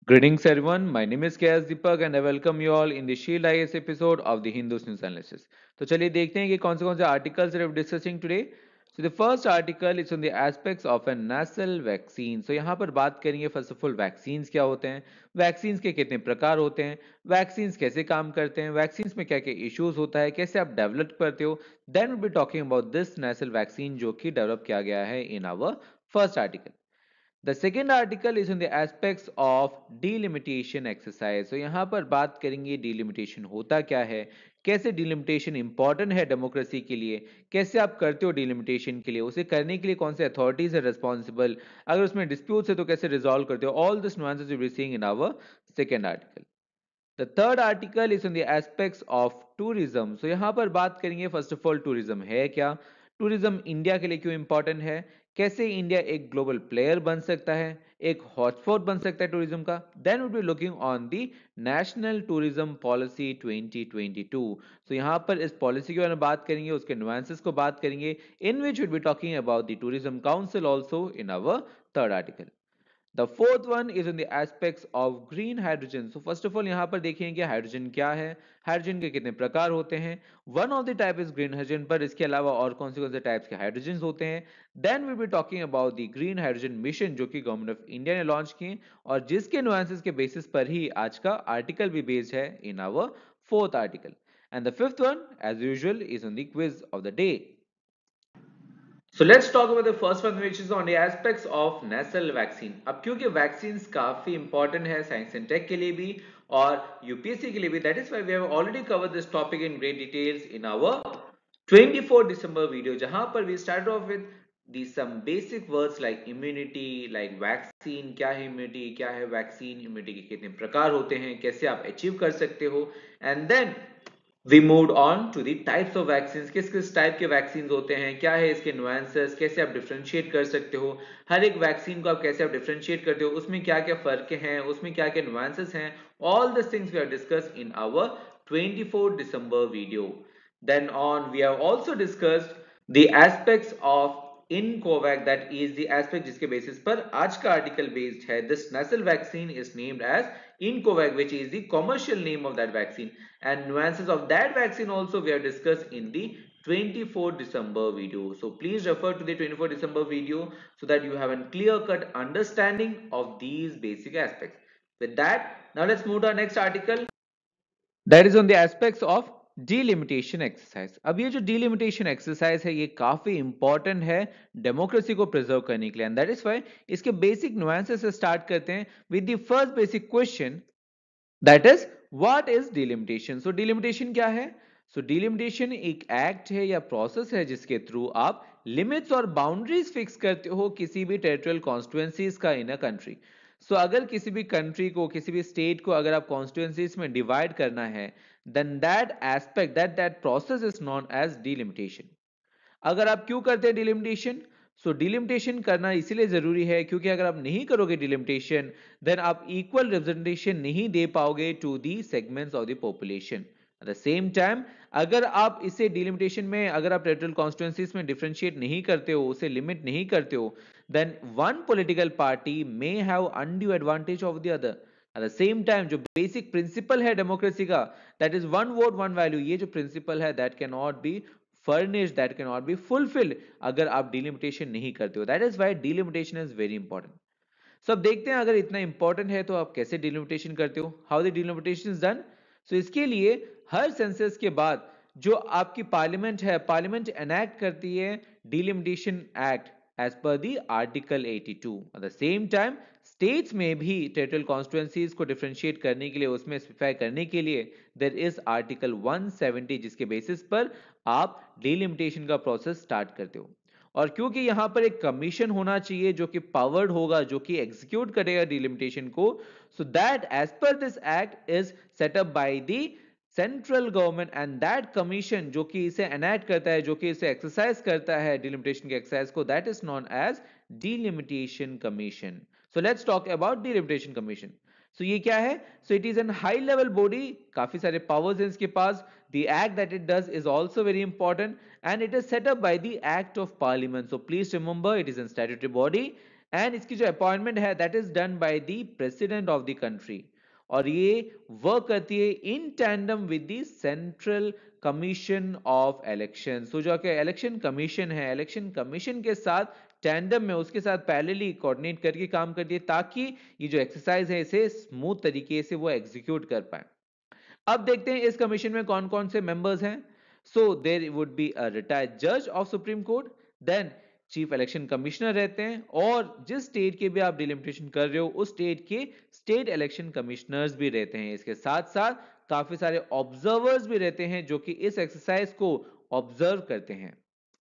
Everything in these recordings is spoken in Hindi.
Greetings everyone, my name is KS Deepak and I welcome you all in the Shield IS episode of the Hindus News Analysis. तो चलिए देखते हैं कि कौन से articles are we discussing today. So the first article is on the aspects of a nasal vaccine. So यहाँ पर बात करेंगे first of all vaccines क्या होते हैं, vaccines के कितने प्रकार होते हैं, vaccines कैसे काम करते हैं, vaccines में क्या क्या issues होता है, कैसे आप develop करते हो. Then we'll be talking about this nasal vaccine जो कि develop किया गया है in our first article. The second article is on the aspects of delimitation exercise. So यहाँ पर बात करेंगे delimitation होता क्या है, कैसे delimitation important है डेमोक्रेसी के लिए, कैसे आप करते हो delimitation के लिए, उसे करने के लिए कौन से authorities है responsible, अगर उसमें disputes है तो कैसे resolve करते हो. All this nuances we will be seeing in our second article. The third article is on the aspects of tourism. So यहाँ पर बात करेंगे first of all tourism है क्या, tourism इंडिया के लिए क्यों important है, कैसे इंडिया एक ग्लोबल प्लेयर बन सकता है, एक हॉटस्पॉट बन सकता है टूरिज्म का. Then will be looking on the national tourism policy 2022. So यहाँ पर इस पॉलिसी के बारे में बात करेंगे, उसके नुआंसेस को बात करेंगे, in which will be talking about the tourism council also in our third article. The fourth one is in the aspects of green hydrogen. So first of all यहाँ पर देखेंगे कि हाइड्रोजन क्या है, हाइड्रोजन के कितने प्रकार होते हैं. One of the type is green hydrogen, पर इसके अलावा और कौन से टाइप्स के हाइड्रोजन होते हैं. Then will be talking about the green hydrogen mission जो कि गवर्नमेंट ऑफ इंडिया ने लॉन्च किए और जिसके नुआंसेस के बेसिस पर ही आज का आर्टिकल भी बेस्ड है in our fourth article. And the fifth one as usual is on the quiz of the day. So let's talk about the first one which is on the aspects of nasal vaccine. अब क्योंकि vaccines काफी important है साइंस एंड टेक के लिए भी और यूपीएससी के लिए भी, that is why we have already covered this topic in great details in our 24 December video जहां पर we started off with the some basic words like immunity, like vaccine क्या है, immunity क्या है, vaccine immunity के कितने प्रकार होते हैं, कैसे आप achieve कर सकते हो. And then we moved on to the types of vaccines. किस किस टाइप के वैक्सीन होते हैं, क्या है इसके नुआंसेस, कैसे आप डिफ्रेंशिएट कर सकते हो, हर एक वैक्सीन को आप कैसे आप डिफ्रेंशिएट करते हो, उसमें क्या क्या फर्क हैं, उसमें क्या क्या नुआंसेस हैं. All this things we have discussed in our 24 December video. Then on we have also discussed the aspects of InCovac, that is the aspect जिसके बेसिस पर आज का आर्टिकल बेस्ड है. This nasal vaccine is named as InCovac, which is the commercial name of that vaccine, and nuances of that vaccine also we have discussed in the 24 December video. So please refer to the 24 December video so that you have a clear cut understanding of these basic aspects. With that, now let's move to our next article, that is on the aspects of delimitation exercise. अब ये जो डिलिमिटेशन एक्सरसाइज है ये काफी इंपॉर्टेंट है डेमोक्रेसी को प्रिजर्व करने के लिए, एंड दैट इज व्हाई इसके बेसिक नुआंसेस से स्टार्ट करते हैं with the first basic question, that is what is delimitation. So delimitation क्या है. सो डिलिमिटेशन एक एक्ट है या प्रोसेस है जिसके थ्रू आप लिमिट्स और बाउंड्रीज फिक्स करते हो किसी भी टेरिटोरियल कॉन्स्टिट्यूएंसीज का इन अ कंट्री. सो अगर किसी भी कंट्री को, किसी भी स्टेट को अगर आप कॉन्स्टिट्यूएंसीज में डिवाइड करना है, then that aspect, that process is known as delimitation. अगर आप क्यों करते हैं डिलिमिटेशन. सो डिलिमिटेशन करना इसीलिए जरूरी है क्योंकि अगर आप नहीं करोगे डिलिमिटेशन, देन आप इक्वल रिप्रेजेंटेशन नहीं दे पाओगे to the segments of the population. At the same time अगर आप इसे डिलिमिटेशन में, अगर आप टेरिटोरियल कॉन्स्टिट्यूएंसीज में डिफरेंशिएट नहीं करते हो, उसे लिमिट नहीं करते हो, then one political party may have undue advantage of the other. At the same time जो बेसिक प्रिंसिपल है डेमोक्रेसी का, that is one vote one value, ये जो प्रिंसिपल है that can not be furnished, that cannot be fulfilled अगर आप delimitation नहीं करते हो. That is why delimitation is very important. So अब देखते हैं अगर इतना important है तो आप कैसे delimitation करते हो, how the delimitation is done. So इसके लिए हर सेंसस के बाद जो आपकी पार्लियामेंट है, पार्लियामेंट एनैक्ट करती है delimitation act as per the article 82. At the same time states में भी टेरिटोरियल कॉन्स्टिट्यूएंसीज को डिफरेंशिएट करने के लिए, उसमें स्पेसिफाई करने के लिए देयर इज आर्टिकल 170 जिसके बेसिस पर आप डिलिमिटेशन का प्रोसेस स्टार्ट करते हो. और क्योंकि यहां पर एक कमीशन होना चाहिए जो कि पावर्ड होगा, जो कि एग्जीक्यूट करेगा डिलिमिटेशन को, so that as per this act is set up by the central government, and that commission जो कि इसे एनैक्ट करता है, जो कि इसे एक्सरसाइज करता है डिलिमिटेशन के एक्सरसाइज को, that is known as delimitation commission. So let's talk about delimitation commission. So ये क्या है. So it is an high level body, काफी सारे पावर्स हैं इसके पास. The act that it does is also very important and it is set up by the Act of Parliament. So please remember it is a statutory body and इसकी जो अपॉइंटमेंट है that is done by the president of the country, और ये वर्क करती है in tandem with the central commission of election. तो जो कि इलेक्शन कमीशन है, इलेक्शन कमीशन के साथ टैंडम में, उसके साथ पैरेलली कोऑर्डिनेट करके काम करती है, ताकि ये जो एक्सरसाइज है इसे स्मूथ तरीके से वो एग्जीक्यूट कर पाए। अब देखते हैं इस कमीशन में कौन कौन से मेंबर्स हैं। So there would be a retired जज of supreme court, then chief election commissioner रहते हैं, और जिस स्टेट के भी आप डिलिमिटेशन कर रहे हो उस स्टेट के स्टेट इलेक्शन कमिश्नर्स भी रहते हैं। इसके साथ साथ काफी सारे ऑब्जर्वर्स भी रहते हैं जो कि इस एक्सरसाइज को ऑब्जर्व करते हैं।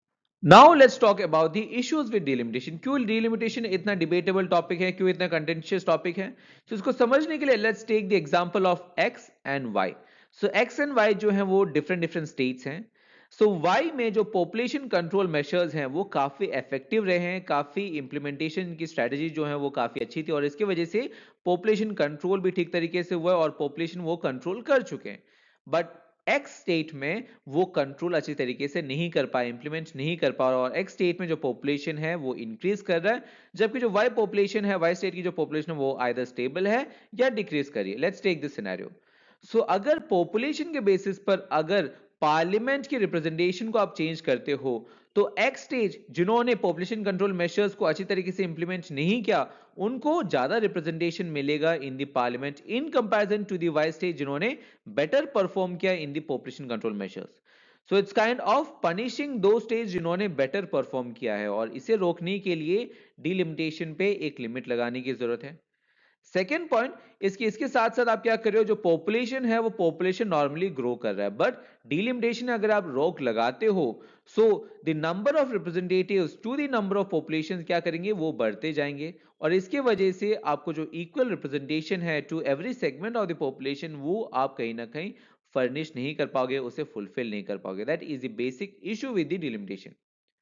Now let's talk about the issues with delimitation. क्यों डिलिमिटेशन इतना डिबेटेबल टॉपिक है, क्यों इतना कंटेंशियस टॉपिक है? तो इसको समझने के लिए let's take the example of X and Y. So X and Y जो है वो डिफरेंट डिफरेंट स्टेट्स हैं। सो वाई में जो पॉपुलेशन कंट्रोल मेजर्स हैं वो काफी इफेक्टिव रहे हैं, काफी इंप्लीमेंटेशन की स्ट्रेटजी जो है वो काफी अच्छी थी, और इसकी वजह से पॉपुलेशन कंट्रोल भी ठीक तरीके से हुआ है और पॉपुलेशन वो कंट्रोल कर चुके हैं। बट एक्स स्टेट में वो कंट्रोल अच्छी तरीके से नहीं कर पाए, इंप्लीमेंट नहीं कर पा रहा, और एक्स स्टेट में जो पॉपुलेशन है वो इंक्रीज कर रहा है, जबकि जो वाई पॉपुलेशन है, वाई स्टेट की जो पॉपुलेशन है वो आइदर स्टेबल है या डिक्रीज कर रही है। Let's take this scenario. So अगर पॉपुलेशन के बेसिस पर अगर पार्लियामेंट की रिप्रेजेंटेशन को आप चेंज करते हो, तो एक्स स्टेट जिन्होंने पॉपुलेशन कंट्रोल मेजर्स को अच्छी तरीके से इंप्लीमेंट नहीं किया, उनको ज्यादा रिप्रेजेंटेशन मिलेगा in the parliament in comparison to the Y state जिन्होंने बेटर परफॉर्म किया in the population control measures. So it's kind of punishing those states जिन्होंने बेटर परफॉर्म किया है, और इसे रोकने के लिए डिलिमिटेशन पे एक लिमिट लगाने की जरूरत है। सेकेंड पॉइंट, इसके साथ साथ आप क्या कर रहे हो, जो पॉपुलेशन है वो पॉपुलेशन नॉर्मली ग्रो कर रहा है, बट डिलिमिटेशन अगर आप रोक लगाते हो, so the number of representatives to the number of population क्या करेंगे, वो बढ़ते जाएंगे, और इसके वजह से आपको जो इक्वल रिप्रेजेंटेशन है to every segment of the population वो आप कहीं ना कहीं फर्निश नहीं कर पाओगे, उसे फुलफिल नहीं कर पाओगे। That is the basic issue with the delimitation.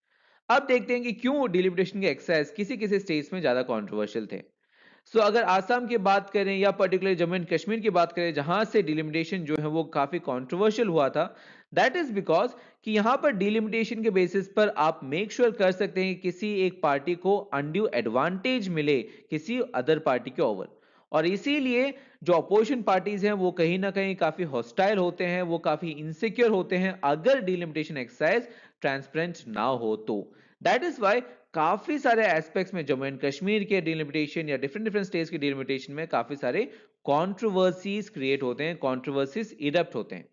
अब देखते हैं कि क्यों डिलिमिटेशन के एक्सरसाइज किसी किसी स्टेट्स में ज्यादा कंट्रोवर्शियल थे। अगर आसाम की बात करें या पर्टिकुलर जम्मू एंड कश्मीर की बात करें जहां से डिलिमिटेशन जो है वो काफी कंट्रोवर्शियल हुआ था, दैट इज बिकॉज कि यहां पर डिलिमिटेशन के बेसिस पर आप मेक श्योर कर सकते हैं कि किसी एक पार्टी को अनड्यू एडवांटेज मिले किसी अदर पार्टी के ओवर, और इसीलिए जो अपोजिशन पार्टीज हैं वो कहीं ना कहीं काफी हॉस्टाइल होते हैं, वो काफी इनसिक्योर होते हैं अगर डिलिमिटेशन एक्सरसाइज ट्रांसपेरेंट ना हो तो। दैट इज वाई काफी सारे एस्पेक्ट्स में जम्मू एंड कश्मीर के डिलिमिटेशन या डिफरेंट डिफरेंट स्टेट्स के डिलिमिटेशन में काफी सारे कंट्रोवर्सीज क्रिएट होते हैं, कंट्रोवर्सीज इरप्ट होते हैं।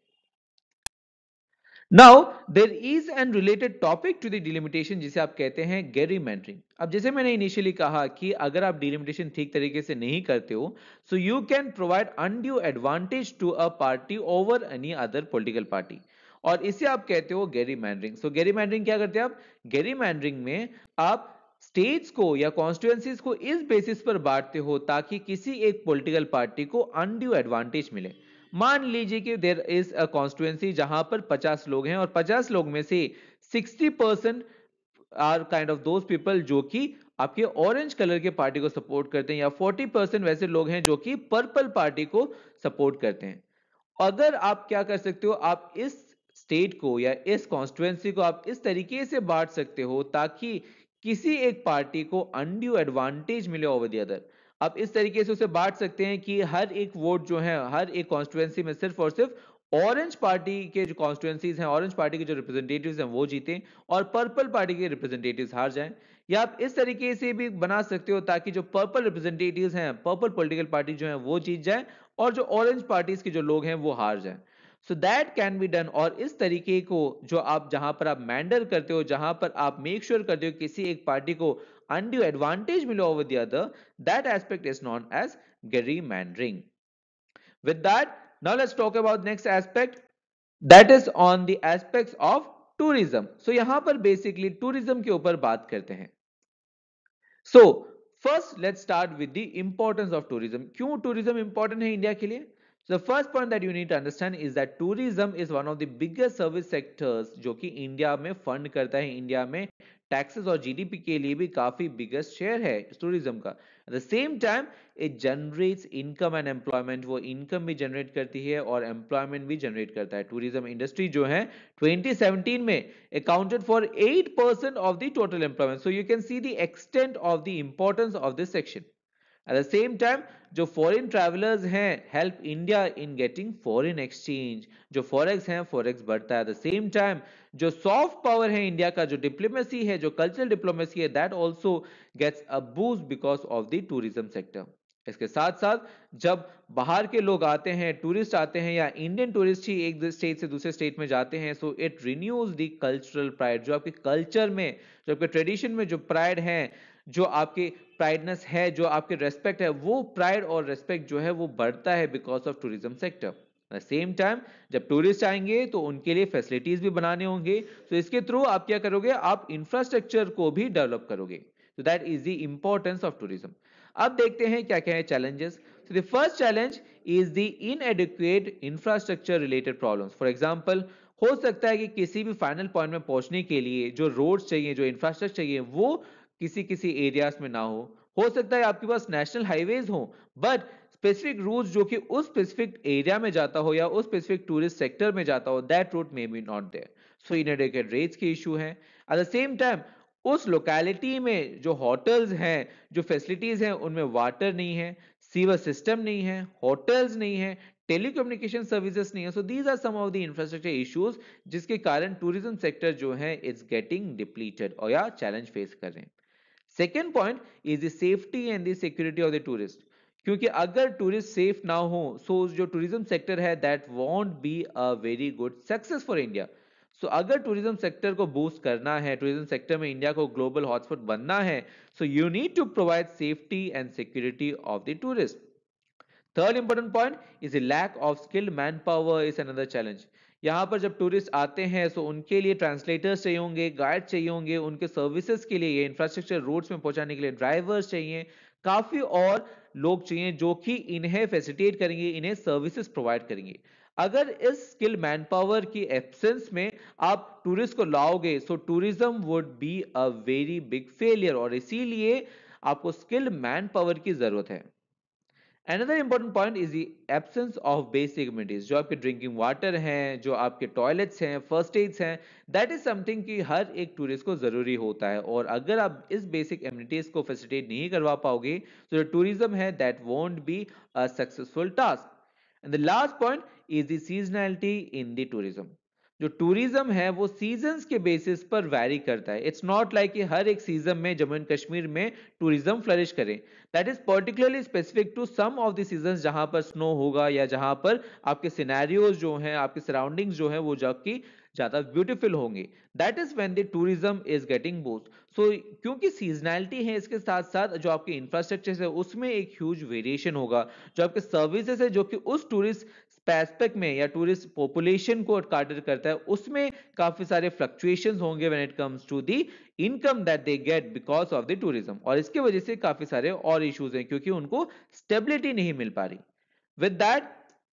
Now there is an related topic to the delimitation जिसे आप कहते हैं गेरीमैंडरिंग। अब जैसे मैंने इनिशियली कहा कि अगर आप डिलिमिटेशन ठीक तरीके से नहीं करते हो, so you can provide undue advantage to a party over any other political party, और इसे आप कहते हो गेरीमैंडरिंग। गेरीमैंडरिंग क्या करते हैं आप, गेरीमैंडरिंग में आप स्टेट्स को या कॉन्स्टिट्यूएंसीज को इस बेसिस पर बांटते हो ताकि किसी एक पॉलिटिकल पार्टी को अनड्यू एडवांटेज मिले। मान लीजिए कि देयर इज अ कॉन्स्टिट्यूएंसी जहां पर 50 लोग हैं, और 50 लोग में से 60% are kind of those people जो कि आपके ऑरेंज कलर के पार्टी को सपोर्ट करते हैं, या 40% वैसे लोग हैं जो कि पर्पल पार्टी को सपोर्ट करते हैं। अगर आप क्या कर सकते हो, आप इस स्टेट को या इस कॉन्स्टिट्यूएंसी को आप इस तरीके से बांट सकते हो ताकि किसी एक पार्टी को अनड्यू एडवांटेज मिले ओवर द अदर। आप इस तरीके से उसे बांट सकते हैं कि हर एक वोट जो है हर एक कॉन्स्टिट्यूएंसी में सिर्फ और सिर्फ ऑरेंज पार्टी के जो कॉन्स्टिट्यूएंसीज हैं, ऑरेंज पार्टी के जो रिप्रेजेंटेटिव्स हैं वो जीते, और पर्पल पार्टी के रिप्रेजेंटेटिव्स हार जाएं। या आप इस तरीके से भी बना सकते हो ताकि जो पर्पल रिप्रेजेंटेटिव्स हैं, पर्पल पॉलिटिकल पार्टी जो है वो जीत जाए, और जो ऑरेंज पार्टीज के जो लोग हैं वो हार जाएं। So that can be done, और इस तरीके को जो आप जहां पर आप मैंडर करते हो, जहां पर आप मेक श्योर करते हो किसी एक पार्टी को अनड्यू एडवांटेज मिले over the other, that aspect is known as gerrymandering. With that, now let's talk about next aspect, that is on the aspects of tourism. So यहां पर basically tourism के ऊपर बात करते हैं। So first let's start with the importance of tourism. क्यों tourism important है इंडिया के लिए? So the first point that you need to understand is that tourism is one of the biggest service sectors जो कि इंडिया में फंड करता है, इंडिया में टैक्सेस और जीडीपी के लिए भी काफी बिगेस्ट शेयर है टूरिज्म का। At the same time it generates income and employment, वो इनकम भी जनरेट करती है और एम्प्लॉयमेंट भी जनरेट करता है। टूरिज्म इंडस्ट्री जो है 2017 में accounted for 8% of the total employment. So you can see the extent of the importance of this section. At the same time, जो फॉरेन ट्रैवलर्स हैं help India in getting foreign exchange, जो फॉरेक्स हैं फॉरेक्स बढ़ता है। एट द सेम टाइम जो सॉफ्ट पावर है इंडिया का, जो डिप्लोमेसी है, जो कल्चरल डिप्लोमेसी है, that also gets a boost because of the tourism sector. इसके साथ साथ जब बाहर के लोग आते हैं, टूरिस्ट आते हैं, या इंडियन टूरिस्ट ही एक स्टेट से दूसरे स्टेट में जाते हैं, so it renews the cultural pride. जो आपके कल्चर में, जो आपके ट्रेडिशन में जो प्राइड है, जो आपके प्राइडनेस है, जो आपके रेस्पेक्ट है, वो प्राइड और रेस्पेक्ट जो है वो बढ़ता है because of tourism sector. At the same time जब टूरिस्ट आएंगे तो उनके लिए फैसिलिटीज भी बनाने होंगे, तो इसके थ्रू आप क्या करोगे, आप इंफ्रास्ट्रक्चर को भी डेवलप करोगे। तो that is the importance of tourism. अब देखते हैं क्या क्या है challenges. So the first challenge is the inadequate infrastructure related problems. For example, हो सकता है कि किसी भी फाइनल पॉइंट में पहुंचने के लिए जो रोड्स चाहिए, जो इंफ्रास्ट्रक्चर चाहिए, वो किसी किसी एरियाज में ना हो सकता है आपके पास नेशनल हाईवेज हो, बट स्पेसिफिक रूट्स जो कि उस स्पेसिफिक एरिया में जाता हो या उस स्पेसिफिक टूरिस्ट सेक्टर में जाता हो, that route may be not there. So inadequate rates के इशू है। एट द सेम टाइम उस लोकेलिटी में जो होटल्स हैं, जो फैसिलिटीज हैं, उनमें वाटर नहीं है, सीवर सिस्टम नहीं है, होटल्स नहीं है, टेलीकम्युनिकेशन सर्विसेज नहीं है। So these are some of the infrastructure issues जिसके कारण टूरिज्म सेक्टर जो है इट्स गेटिंग डिप्लीटेड और या चैलेंज फेस कर रहे हैं। Second point is the safety and the security of the tourist. क्योंकि अगर टूरिस्ट सेफ ना हो, सो जो टूरिज्म सेक्टर है that won't be a very good success for India. So अगर टूरिज्म सेक्टर को बूस्ट करना है, टूरिज्म सेक्टर में इंडिया को ग्लोबल हॉटस्पॉट बनना है, so you need to provide safety and security of the tourist. Third important point is the lack of skilled manpower is another challenge. यहाँ पर जब टूरिस्ट आते हैं तो उनके लिए ट्रांसलेटर्स चाहिए होंगे, गाइड चाहिए होंगे, उनके सर्विसेज के लिए, इंफ्रास्ट्रक्चर रोड्स में पहुंचाने के लिए ड्राइवर्स चाहिए, काफी और लोग चाहिए जो कि इन्हें फैसिलिटेट करेंगे, इन्हें सर्विसेज प्रोवाइड करेंगे। अगर इस स्किल्ड मैन पावर की एब्सेंस में आप टूरिस्ट को लाओगे, so tourism would be a very big failure, और इसीलिए आपको स्किल्ड मैन पावर की जरूरत है। Another important point is the absence of basic amenities। जो आपके ड्रिंकिंग वाटर हैं, जो आपके टॉयलेट्स हैं, फर्स्ट एड्स हैं, दैट इज समथिंग कि हर एक टूरिस्ट को जरूरी होता है, और अगर आप इस बेसिक एमिनिटीज को फैसिलिटेट नहीं करवा पाओगे तो जो टूरिज्म है that won't be a successful task. And the last point is the seasonality in the tourism. जो टूरिज्म है वो सीजन्स के बेसिस पर वैरी करता है। इट्स नॉट लाइक कि हर एक सीजन में जम्मू एंड कश्मीर में टूरिज्म फ्लरिश करे। That is particularly specific to some of the seasons जहां पर स्नो होगा, या जहां पर आपके सिनेरियोज जो हैं, आपके सराउंडिंग्स जो है वो जबकि ज्यादा ब्यूटीफुल होंगे, that is when the tourism is getting boost. So क्योंकि सीजनैलिटी है, इसके साथ साथ जो आपके इंफ्रास्ट्रक्चर है उसमें एक ह्यूज वेरिएशन होगा, जो आपके सर्विसेज है जो कि उस टूरिस्ट एस्पेक्ट में या टूरिस्ट पॉपुलेशन को काटर करता है, उसमें काफी सारे फ्लक्चुएशंस होंगे when it comes to the income that they get because of the tourism, और इसके वजह से काफी सारे और इश्यूज हैं क्योंकि उनको स्टेबिलिटी नहीं मिल पा रही। विद दैट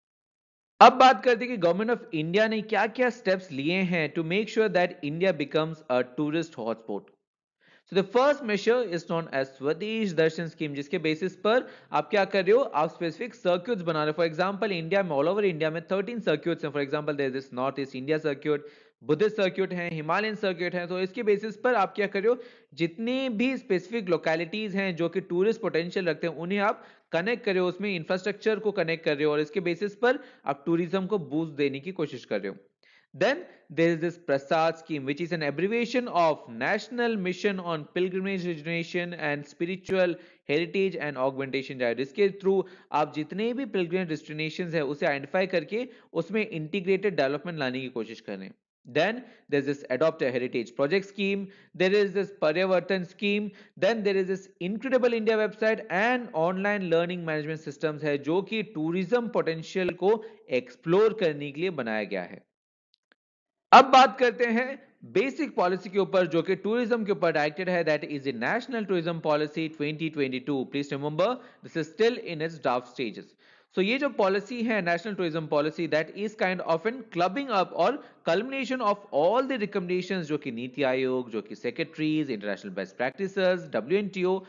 अब बात करते हैं कि गवर्नमेंट ऑफ इंडिया ने क्या क्या स्टेप्स लिए हैं to make sure that India becomes a tourist hotspot. So the first measure is known as Swadesh Darshan scheme, जिसके बेसिस पर आप क्या कर रहे हो, आप स्पेसिफिक सर्क्यूट्स बना रहे हो। फॉर एग्जांपल इंडिया में, ऑल ओवर इंडिया में 13 सर्क्यूट्स हैं। For example there is this north east India circuit, Buddhist circuit है, हिमालयन सर्क्यूट है। तो इसके बेसिस पर आप क्या कर रहे हो, जितनी भी स्पेसिफिक लोकेलिटीज हैं जो कि टूरिस्ट पोटेंशियल रखते हैं उन्हें आप कनेक्ट कर रहे हो, उसमें इंफ्रास्ट्रक्चर को कनेक्ट कर रहे हो, और इसके बेसिस पर आप टूरिज्म को बूस्ट देने की कोशिश कर रहे हो। Then there is this Prasad scheme, which is an abbreviation of National Mission on Pilgrimage Rejuvenation and Spiritual Heritage and Augmentation Drive। इसके थ्रू आप जितने भी पिलग्रिमेज डेस्टिनेशंस है उसे आइडेंटिफाई करके उसमें इंटीग्रेटेड डेवलपमेंट लाने की कोशिश कर रहे हैं। Then there's this Adopt a Heritage Project scheme, there is this Paryavartan scheme, then there is this Incredible India website and online learning management systems है जो कि टूरिज्म पोटेंशियल को एक्सप्लोर करने के लिए बनाया गया है। अब बात करते हैं बेसिक पॉलिसी के ऊपर जो कि टूरिज्म के ऊपर डायरेक्टेड है, that is the national tourism policy 2022। Please remember this is still in its draft stages. So ये जो पॉलिसी है national tourism policy, that is kind of an clubbing up और culmination of all the recommendations जो कि नीति आयोग, जो कि secretaries, international best practices, WNTO,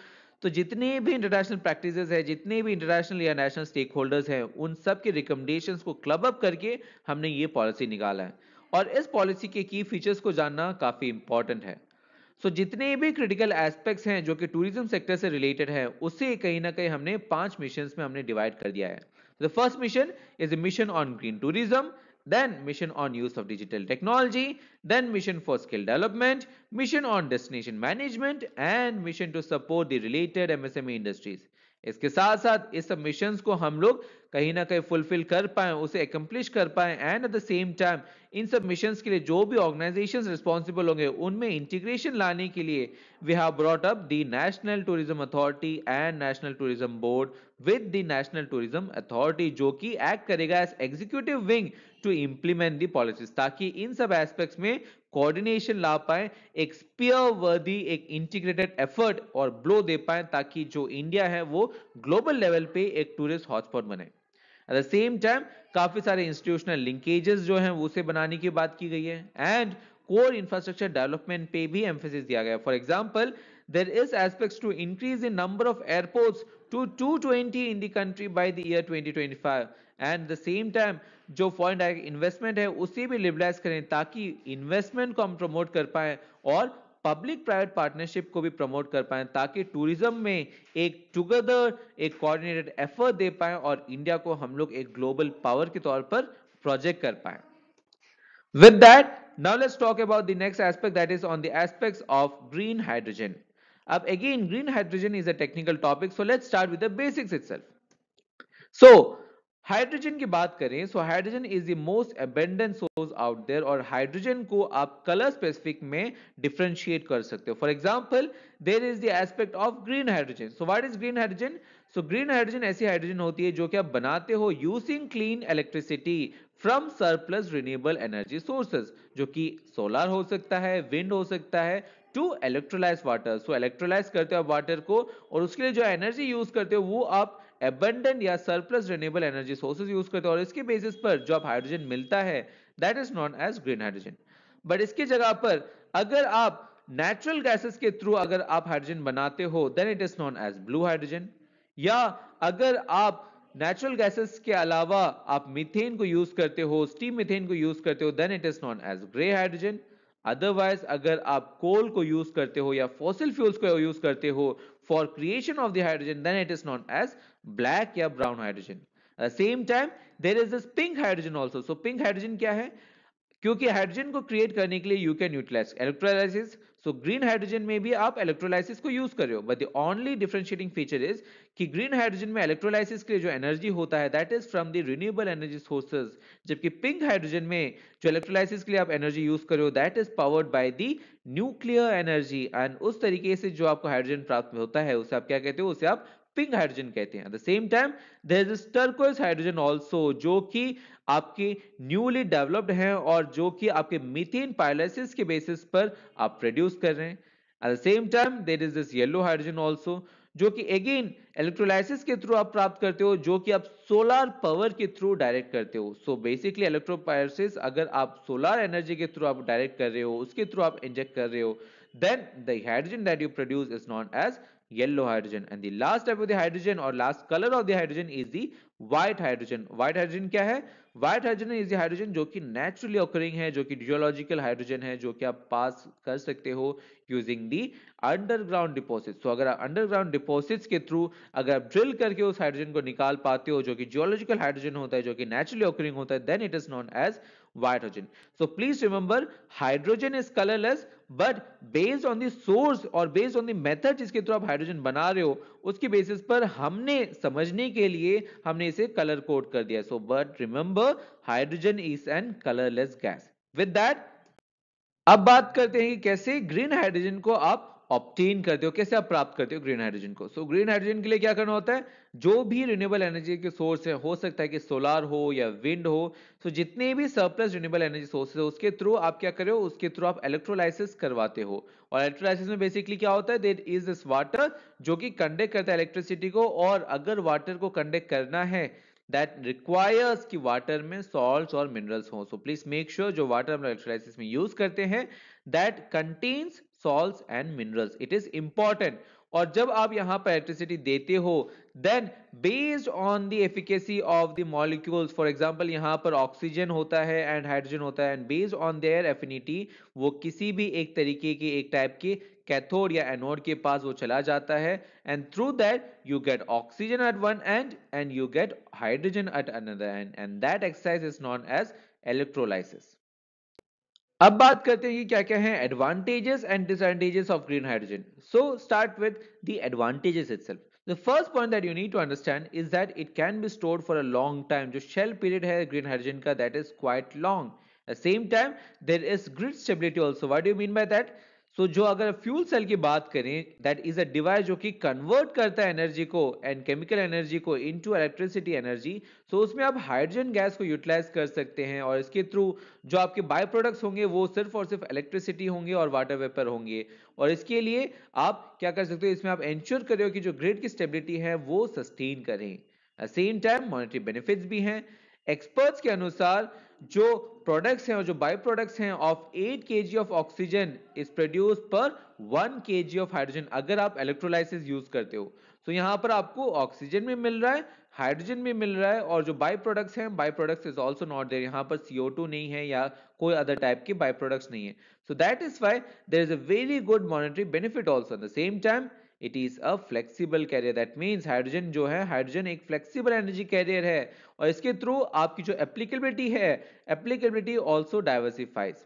तो जितने भी इंटरनेशनल प्रैक्टिसेस है, जितने भी इंटरनेशनल या नेशनल स्टेक होल्डर्स हैं, उन सब के रिकमेंडेशंस को क्लब अप करके हमने ये पॉलिसी निकाला है। और इस पॉलिसी के की फीचर्स को जानना काफी इंपॉर्टेंट है। जितने भी क्रिटिकल एस्पेक्ट्स हैं जो कि टूरिज्म सेक्टर से रिलेटेड है, उसे कहीं ना कहीं हमने 5 मिशंस में हमने डिवाइड कर दिया है। The first mission is a mission on green tourism, then mission on use of digital technology, then mission for skill development, mission on destination management and mission to support the related MSME industries। इसके साथ साथ इस सब मिशंस को हम लोग कहीं ना कहीं फुलफिल कर पाए, उसे एकम्प्लिश कर पाए, and at the same time इन सब मिशंस के लिए जो भी ऑर्गेनाइजेशंस रिस्पांसिबल होंगे उनमें इंटीग्रेशन लाने के लिए we have brought up the national tourism authority and national tourism board with the national tourism authority, जो कि एक्ट करेगा as executive wing to implement the policies, ताकि इन सब एस्पेक्ट्स में कोऑर्डिनेशन ला पाए, एक स्पीयर वर्दी, एक इंटीग्रेटेड एफर्ट और ब्लो दे पाए, ताकि जो इंडिया है वो ग्लोबल लेवल पे एक टूरिस्ट हॉटस्पॉट बने। एट द सेम टाइम काफी सारे इंस्टीट्यूशनल लिंकेजेस जो हैं उसे बनाने की बात की गई है, एंड कोर इंफ्रास्ट्रक्चर डेवलपमेंट पे भी एम्फेसिस दिया गया है। For example, there is aspects to increase the number of airports to 220 in the country by the year 2025, and the same time जो फॉरेन डायरेक्ट इन्वेस्टमेंट है उसे भी लिबरलाइज करें, ताकि इन्वेस्टमेंट को हम प्रमोट कर पाए और पब्लिक प्राइवेट पार्टनरशिप को भी प्रमोट कर पाए, ताकि टूरिज्म में एक टुगेदर एक कोऑर्डिनेटेड एफर्ट दे पाए और इंडिया को हम लोग एक ग्लोबल पावर के तौर पर प्रोजेक्ट कर पाए। With that, now let's talk about the next aspect, that is on the aspects of green hydrogen. अब again, green hydrogen is a technical topic, so let's start with the basics itself. So, hydrogen की बात करें, so hydrogen is the most abundant source out there, और हाइड्रोजन को आप कलर स्पेसिफिक में डिफरेंशिएट कर सकते हो। For example, there is the aspect of green hydrogen. So what is green hydrogen? So green hydrogen ऐसी हाइड्रोजन होती है जो कि आप बनाते हो using clean electricity from surplus renewable energy sources, जो कि सोलर हो सकता है, विंड हो सकता है, to electrolyse water. So electrolyse करते हो वाटर को, और उसके लिए जो एनर्जी यूज करते हो वो आप एबंडेंट या surplus renewable energy sources use करते हो, और इसके बेसिस पर जो आप हाइड्रोजन मिलता है that is known as green hydrogen. But इसकी जगह पर अगर आप नेचुरल गैसेस के थ्रू अगर आप हाइड्रोजन बनाते हो then it is known as blue hydrogen, या अगर आप नेचुरल गैसेस के अलावा आप मीथेन को यूज करते हो, स्टीम मीथेन को यूज करते हो, then it is known as grey hydrogen. Otherwise अगर आप कोल को यूज करते हो या फॉसिल फ्यूल्स को यूज करते हो for creation of the hydrogen, then it is known as black या brown hydrogen. Same time there is this pink hydrogen also. So pink hydrogen क्या है? क्योंकि हाइड्रोजन को क्रिएट करने के लिए you can utilise electrolysis, so green hydrogen में भी आप इलेक्ट्रोलाइसिस को यूज कर रहे हो, but the only differentiating feature is कि ग्रीन हाइड्रोजन में इलेक्ट्रोलाइसिस के लिए जो एनर्जी होता है that is from the renewable energy sources, जबकि पिंक हाइड्रोजन में जो इलेक्ट्रोलाइसिस के लिए आप एनर्जी यूज कर रहे हो that is powered by the nuclear energy, and उस तरीके से जो आपको हाइड्रोजन प्राप्त होता है उसे आप क्या कहते हो? उसे आप पिंक हाइड्रोजन कहते हैं। At the same time there is turquoise hydrogen also, जो कि आपके न्यूली डेवलप्ड हैं और जो कि आपके मीथेन पायलिसिस के बेसिस पर आप प्रोड्यूस कर रहे हैं। At the same time there is this yellow hydrogen also, जो कि अगेन इलेक्ट्रोलाइसिस के थ्रू आप प्राप्त करते हो, जो कि आप सोलर पावर के थ्रू डायरेक्ट करते हो। सो बेसिकली इलेक्ट्रोपायलिसिस अगर आप सोलर एनर्जी के थ्रू आप डायरेक्ट कर रहे हो, उसके थ्रू आप इंजेक्ट कर रहे हो, then the hydrogen that you produce is known as yellow hydrogen, and the last type of the hydrogen or last color of the hydrogen is the white hydrogen। white hydrogen क्या है? white hydrogen is the hydrogen जो कि naturally occurring है, जो कि geological hydrogen है, जो कि आप पास कर सकते हो using the underground deposits। तो अगर आप underground deposits के थ्रू अगर आप ड्रिल करके उस हाइड्रोजन को निकाल पाते हो, जो कि जियोलॉजिकल हाइड्रोजन होता है, जो कि नेचुरली ऑकरिंग होता है, then it is known as white hydrogen। So please remember, hydrogen is colorless, but based on the source और based on the method जिसके थ्रू आप हाइड्रोजन बना रहे हो, उसकी बेसिस पर हमने समझने के लिए हमने इसे कलर कोड कर दिया। So but remember, hydrogen is an colorless gas। With that, अब बात करते हैं कि कैसे ग्रीन हाइड्रोजन को आप ऑब्टेन करते हो, कैसे आप प्राप्त करते हो ग्रीन हाइड्रोजन को। सो ग्रीन हाइड्रोजन के लिए क्या करना होता है? जो भी रिन्यूएबल एनर्जी के सोर्स है, हो सकता है कि सोलर हो या विंड हो, सो जितने भी सरप्लस रिन्यूएबल एनर्जी सोर्सेज है उसके थ्रू आप क्या करो? उसके थ्रू आप इलेक्ट्रोलाइसिस करवाते हो, और इलेक्ट्रोलाइसिस में बेसिकली क्या होता है? देयर इज दिस वाटर जो कि कंडक्ट करता है इलेक्ट्रिसिटी को, और अगर वाटर को कंडक्ट करना है that requires कि वाटर में salts और minerals हो। So please make sure जो वाटर हम इलेक्ट्रोलाइसिस में यूज करते हैं that contains salts and minerals, it is important। और जब आप यहाँ पर इलेक्ट्रिसिटी देते हो then based on the efficacy of the molecules, for example यहाँ पर ऑक्सीजन होता है एंड हाइड्रोजन होता है, and based on their affinity वो किसी भी एक तरीके के एक टाइप के कैथोड या एनोड के पास वो चला जाता है, and through that you get oxygen at one end and you get hydrogen at another end, and that exercise is known as electrolysis. अब बात करते हैं कि क्या क्या है advantages and disadvantages of green hydrogen. So start with the advantages itself. The first point that you need to understand is that it can be stored for a long time. जो शेल पीरियड है ग्रीन हाइड्रोजन का that is quite long. At the same time there is grid stability also. What do you mean by that? So जो अगर फ्यूल सेल की बात करें दैट इज अ डिवाइस जो कि कन्वर्ट करता है एनर्जी को एंड केमिकल एनर्जी को इनटू इलेक्ट्रिसिटी एनर्जी. सो उसमें आप हाइड्रोजन गैस को यूटिलाइज कर सकते हैं और इसके थ्रू जो आपके बाय प्रोडक्ट्स होंगे वो सिर्फ और सिर्फ इलेक्ट्रिसिटी होंगे और वाटर वेपर होंगे. और इसके लिए आप क्या कर सकते हो, इसमें आप इंश्योर करो कि जो ग्रिड की स्टेबिलिटी है वो सस्टेन करें. At same time monetary benefits भी हैं. एक्सपर्ट्स के अनुसार जो प्रोडक्ट्स हैं और जो बाय प्रोडक्ट्स हैं of 8 kg of oxygen is produce per 1 kg of hydrogen अगर आप इलेक्ट्रोलाइसिस यूज करते हो. तो यहां पर आपको ऑक्सीजन भी मिल रहा है, हाइड्रोजन भी मिल रहा है, और जो बाय प्रोडक्ट्स हैं by products is also not there. यहां पर CO2 नहीं है या कोई अदर टाइप के बाय प्रोडक्ट्स नहीं है. So that is why there is a very good monetary benefit also. At the same time it is a flexible carrier. That means hydrogen जो है, हाइड्रोजन एक फ्लेक्सिबल एनर्जी कैरियर है और इसके थ्रू आपकी जो एप्लीकेबिलिटी है, एप्लीकेबिलिटी आल्सो डाइवर्सिफाइज.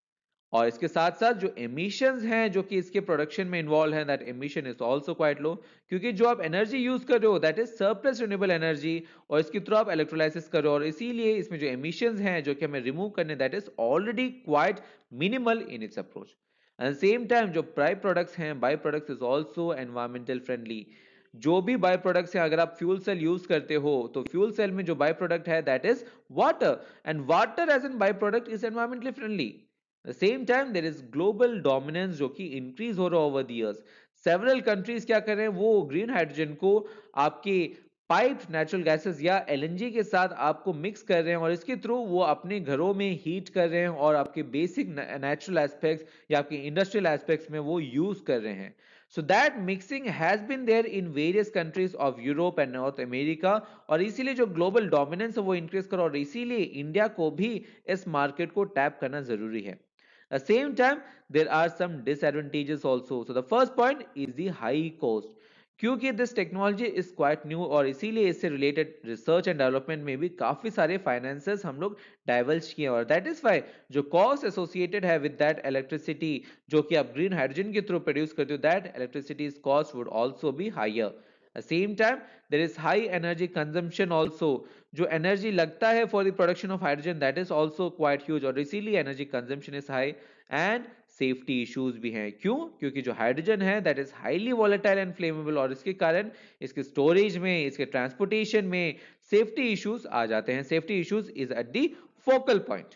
और इसके साथ साथ जो एमिशंस हैं जो कि इसके प्रोडक्शन में इन्वॉल्व है that emission is also quite low, क्योंकि जो आप एनर्जी यूज कर रहे हो that is surplus renewable energy और इसके थ्रू आप इलेक्ट्रोलाइसिस कर रहे हो, और इसीलिए इसमें जो एमिशंस हैं जो कि हमें रिमूव करने that is already quite minimal in its approach. At the same time जो बाय प्रोडक्ट्स हैं, by products is also environmental friendly. जो भी बाय प्रोडक्ट्स हैं, अगर आप फ्यूल सेल यूज करते हो तो फ्यूल सेल में जो बाय प्रोडक्ट है that is water, and water as an by product is environmentally friendly. At the same time there is global dominance जो कि increase हो रहा over the years. Several countries क्या कर रहे हैं, वो ग्रीन हाइड्रोजन को आपके पाइप्ड नेचुरल गैसेस या LNG के साथ आपको मिक्स कर रहे हैं और इसके थ्रू वो अपने घरों में हीट कर रहे हैं और आपके बेसिक नेचुरल एस्पेक्ट्स या आपके इंडस्ट्रियल एस्पेक्ट्स में वो यूज कर रहे हैं. So that mixing has been there in various countries of Europe and North America, और इसीलिए जो ग्लोबल डोमिनेंस है वो इंक्रीज करो और इसीलिए इंडिया को भी इस मार्केट को टैप करना जरूरी है. At the same time there are some disadvantages also. So the first point is the high cost. क्योंकि this technology is quite new और इसीलिए इससे रिलेटेड रिसर्च एंड डेवलपमेंट में भी काफी सारे फाइनेंसेस हम लोग डाइवल्ज किए, और दैट इज वाई जो कॉस्ट एसोसिएटेड है विद दैट इलेक्ट्रिसिटी जो कि आप ग्रीन हाइड्रोजन के थ्रू प्रोड्यूस करते हो, that electricity's cost would also be higher. At the same time there is high energy consumption also. जो एनर्जी लगता है for the production of hydrogen that is also quite huge और इसीलिए energy consumption is high. And safety issues भी हैं. क्यों? क्योंकि जो हाइड्रोजन है that is highly volatile and flammable और इसके कारण इसके स्टोरेज में, इसके ट्रांसपोर्टेशन में सेफ्टी इश्यूज आ जाते हैं. Safety issues is at the focal point.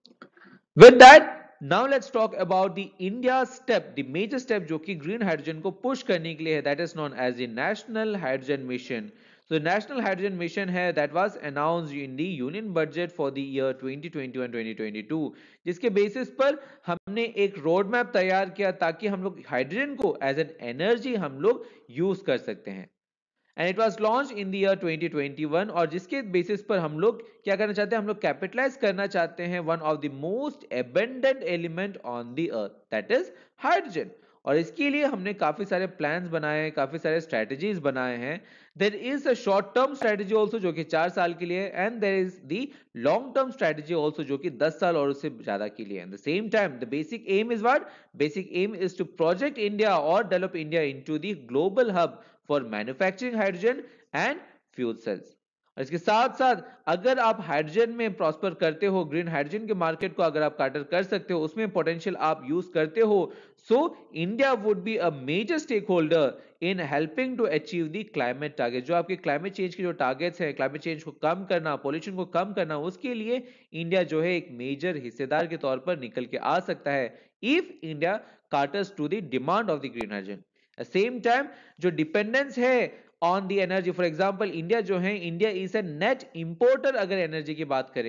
With that, now let's talk about the India step, the major step जो कि green hydrogen को push करने के लिए है, that is known as the National Hydrogen Mission. So the National Hydrogen Mission है that was announced in the Union Budget for the year 2021 2022, जिसके बेसिस पर हमने एक रोड मैप तैयार किया ताकि हम लोग हाइड्रोजन को एज एन एनर्जी हम लोग यूज कर सकते हैं. And it was launch in the year 2021 और जिसके बेसिस पर हम लोग क्या करना चाहते हैं, हम लोग कैपिटलाइज करना चाहते हैं one of the most abundant element on the earth that is hydrogen. और इसके लिए हमने काफी सारे प्लान्स बनाए हैं, काफी सारे स्ट्रेटजीज बनाए हैं. There is a short term strategy also जो कि 4 साल के लिए, and there is the long term strategy also जो कि 10 साल और उससे ज्यादा के लिए. At the same time the basic aim is what, basic aim is to project India और develop India into the global hub for manufacturing hydrogen and fuel cells. और इसके साथ साथ अगर आप हाइड्रोजन में प्रॉस्पर करते हो, ग्रीन हाइड्रोजन के मार्केट को अगर आप काटर कर सकते हो, उसमें पोटेंशियल आप यूज करते हो, so India would be a major stake holder in helping to achieve the climate target. जो आपके क्लाइमेट चेंज के जो टारगेट्स हैं, क्लाइमेट चेंज को कम करना, पोल्यूशन को कम करना, उसके लिए इंडिया जो है एक मेजर हिस्सेदार के तौर पर निकल के आ सकता है if India caters to the demand of the green hydrogen. At the same time जो डिपेंडेंस है on the energy, for example India जो है, India is a net importer अगर एनर्जी की बात करें,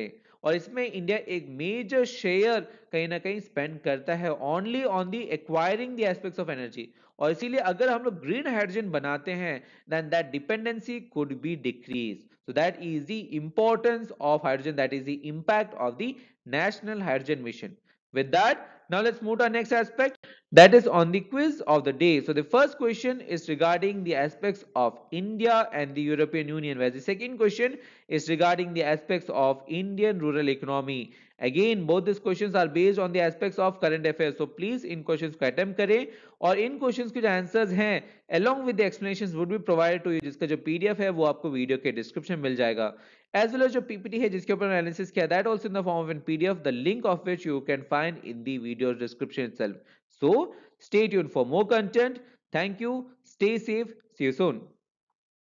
और इसमें इंडिया एक मेजर शेयर कहीं ना कहीं स्पेंड करता है only on the acquiring the aspects of energy. और इसीलिए अगर हम लोग ग्रीन हाइड्रोजन बनाते हैं then that dependency could be decreased. So that is the importance of hydrogen, that is the impact of the national hydrogen mission. With that, now let's move to our next aspect, that is on the quiz of the day. So the first question is regarding the aspects of India and the European Union, whereas the second question is regarding the aspects of Indian rural economy. Again, both these questions are based on the aspects of current affairs. So please in questions को attempt करें और इन questions के जो answers हैं along with the explanations would be provided to you, जिसका जो PDF है वो आपको वीडियो के डिस्क्रिप्शन मिल जाएगा, as well as जो PPT है जिसके ऊपर एनालिसिस किया, that also in the form of an PDF, the link of which you can find in the video description itself. So stay tuned for more content. Thank you, stay safe, see you soon.